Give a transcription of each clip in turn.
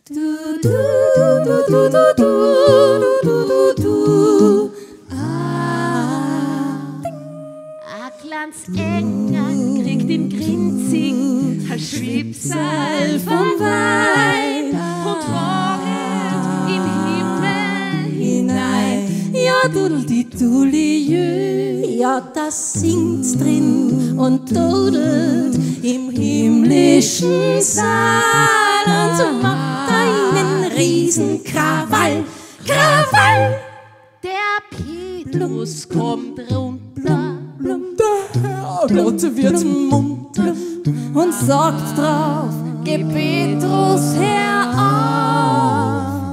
A kleines Engel kriegt im Grinzing ein Schwipsal vom Wein und fahret im Himmel hinein. Ja, dudel-di-duli-jö, ja, das singt drin und dudelt im himmlischen Saal und macht einen Riesenkrawall, Krawall. Der Petrus kommt runter, Der Gott wird munter und sagt drauf, geh Petrus herauf.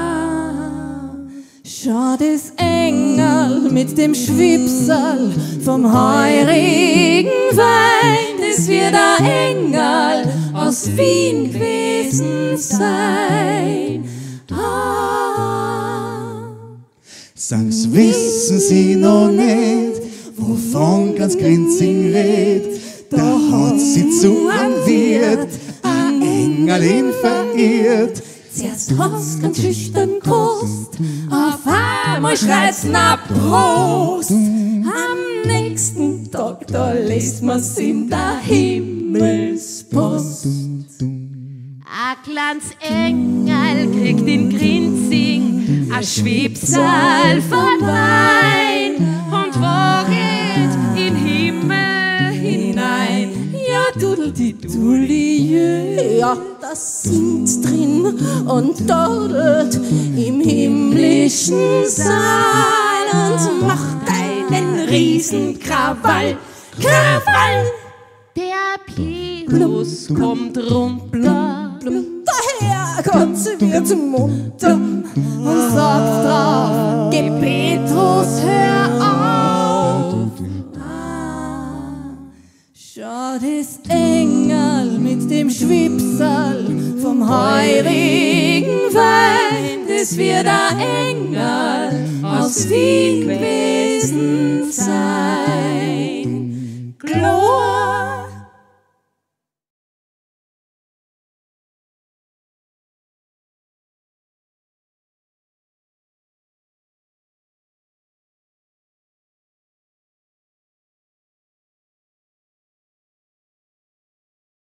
Schau das Engel mit dem Schwipsal vom heurigen Wein, das wird ein Engel aus Wien gewesen sein. Sangs wissen sie noch nicht, wovon ganz Grinzing redet. Da hat sie zu einem Wirt ein Engelin verirrt. Zuerst hat's ganz schüchtern Kost, auf einmal schreit's na Prost. Am nächsten Tag, da lässt man's in der Himmelspost. a kleines Engel kriegt in Grinzing a Schwipsal von Wein und waget in Himmel hinein. Ja, dudel-di-duli-jö, ja, das singt drin und dudelt im himmlischen Saal und macht einen Riesenkrawall, Krawall. Der Petrus kommt runter, Der Herrgott wird munter und sagt drauf, geh Petrus, hör auf. Schau das Engel mit dem Schwipsal vom heurigen Wein, das wird ein Engel aus Wien gewesen sein.